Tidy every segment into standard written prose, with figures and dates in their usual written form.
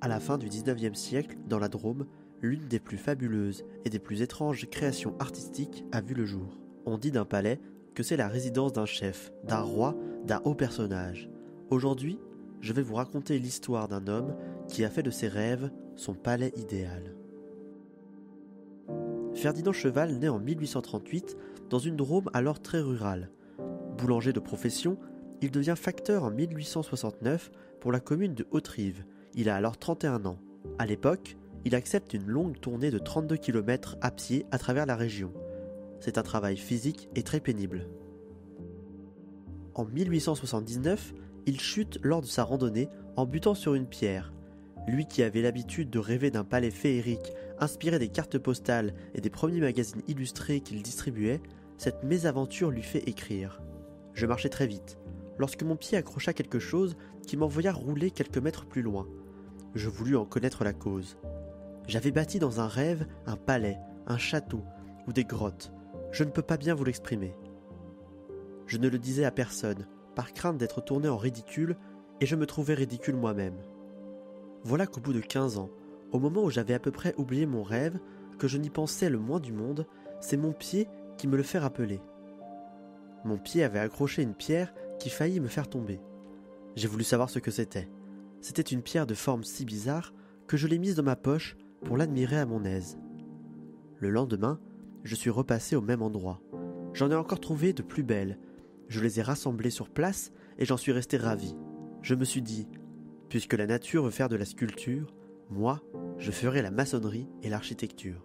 À la fin du XIXe siècle, dans la Drôme, l'une des plus fabuleuses et des plus étranges créations artistiques a vu le jour. On dit d'un palais que c'est la résidence d'un chef, d'un roi, d'un haut personnage. Aujourd'hui, je vais vous raconter l'histoire d'un homme qui a fait de ses rêves son palais idéal. Ferdinand Cheval naît en 1838 dans une Drôme alors très rurale. Boulanger de profession, il devient facteur en 1869 pour la commune de Hauterive. Il a alors 31 ans. À l'époque, il accepte une longue tournée de 32 km à pied à travers la région. C'est un travail physique et très pénible. En 1879, il chute lors de sa randonnée en butant sur une pierre. Lui qui avait l'habitude de rêver d'un palais féerique, inspiré des cartes postales et des premiers magazines illustrés qu'il distribuait, cette mésaventure lui fait écrire. Je marchais très vite, lorsque mon pied accrocha quelque chose qui m'envoya rouler quelques mètres plus loin. Je voulus en connaître la cause. J'avais bâti dans un rêve un palais, un château ou des grottes. Je ne peux pas bien vous l'exprimer. Je ne le disais à personne, par crainte d'être tourné en ridicule, et je me trouvais ridicule moi-même. Voilà qu'au bout de 15 ans, au moment où j'avais à peu près oublié mon rêve, que je n'y pensais le moins du monde, c'est mon pied qui me le fait rappeler. Mon pied avait accroché une pierre qui faillit me faire tomber. J'ai voulu savoir ce que c'était. C'était une pierre de forme si bizarre que je l'ai mise dans ma poche pour l'admirer à mon aise. Le lendemain, je suis repassé au même endroit. J'en ai encore trouvé de plus belles. Je les ai rassemblées sur place et j'en suis resté ravi. Je me suis dit, puisque la nature veut faire de la sculpture, moi, je ferai la maçonnerie et l'architecture.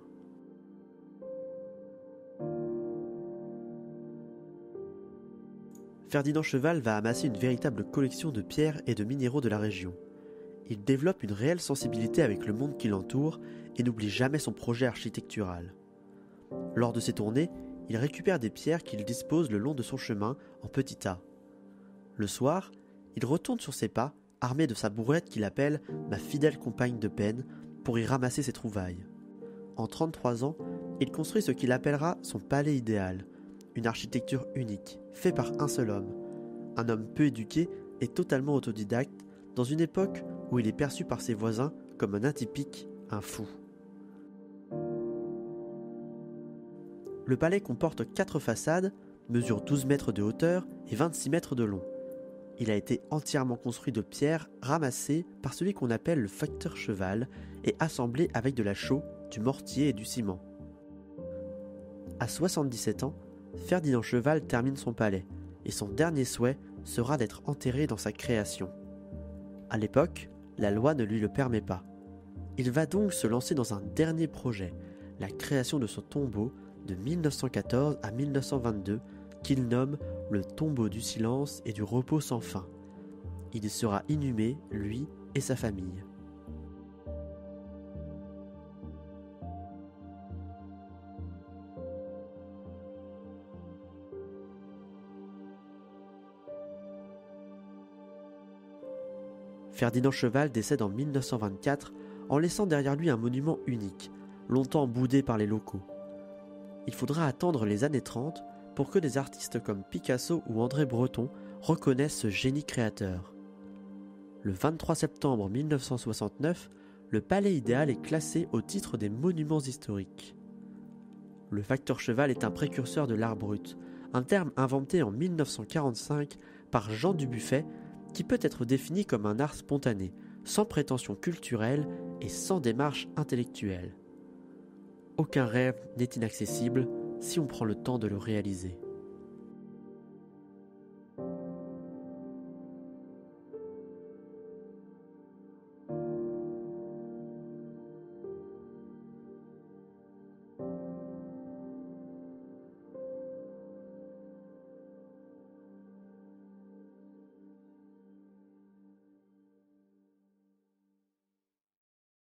Ferdinand Cheval va amasser une véritable collection de pierres et de minéraux de la région. Il développe une réelle sensibilité avec le monde qui l'entoure et n'oublie jamais son projet architectural. Lors de ses tournées, il récupère des pierres qu'il dispose le long de son chemin en petits tas. Le soir, il retourne sur ses pas, armé de sa bourrette qu'il appelle « ma fidèle compagne de peine » pour y ramasser ses trouvailles. En 33 ans, il construit ce qu'il appellera son palais idéal, une architecture unique, faite par un seul homme. Un homme peu éduqué et totalement autodidacte, dans une époque où il est perçu par ses voisins comme un atypique, un fou. Le palais comporte 4 façades, mesure 12 mètres de hauteur et 26 mètres de long. Il a été entièrement construit de pierres ramassées par celui qu'on appelle le facteur Cheval et assemblées avec de la chaux, du mortier et du ciment. À 77 ans, Ferdinand Cheval termine son palais et son dernier souhait sera d'être enterré dans sa création. À l'époque, la loi ne lui le permet pas. Il va donc se lancer dans un dernier projet, la création de son tombeau de 1914 à 1922 qu'il nomme le tombeau du silence et du repos sans fin. Il y sera inhumé, lui et sa famille. Ferdinand Cheval décède en 1924 en laissant derrière lui un monument unique, longtemps boudé par les locaux. Il faudra attendre les années 30 pour que des artistes comme Picasso ou André Breton reconnaissent ce génie créateur. Le 23 septembre 1969, le Palais idéal est classé au titre des monuments historiques. Le facteur Cheval est un précurseur de l'art brut, un terme inventé en 1945 par Jean Dubuffet qui peut être défini comme un art spontané, sans prétention culturelle et sans démarche intellectuelle. Aucun rêve n'est inaccessible si on prend le temps de le réaliser.